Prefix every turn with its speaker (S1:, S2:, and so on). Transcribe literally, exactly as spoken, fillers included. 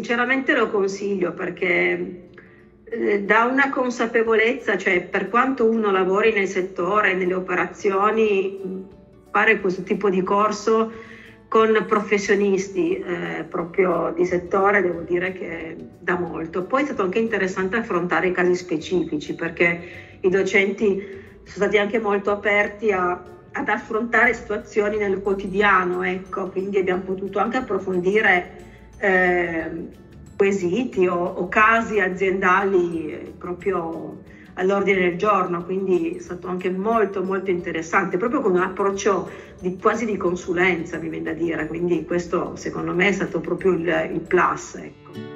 S1: sinceramente lo consiglio perché eh, dà una consapevolezza, cioè per quanto uno lavori nel settore, nelle operazioni, fare questo tipo di corso con professionisti eh, proprio di settore, devo dire che dà molto. Poi è stato anche interessante affrontare i casi specifici perché i docenti sono stati anche molto aperti a, ad affrontare situazioni nel quotidiano, ecco, quindi abbiamo potuto anche approfondire eh, quesiti o, o casi aziendali eh, proprio all'ordine del giorno, quindi è stato anche molto molto interessante, proprio con un approccio di, quasi di consulenza, mi viene da dire, quindi questo secondo me è stato proprio il, il plus, ecco.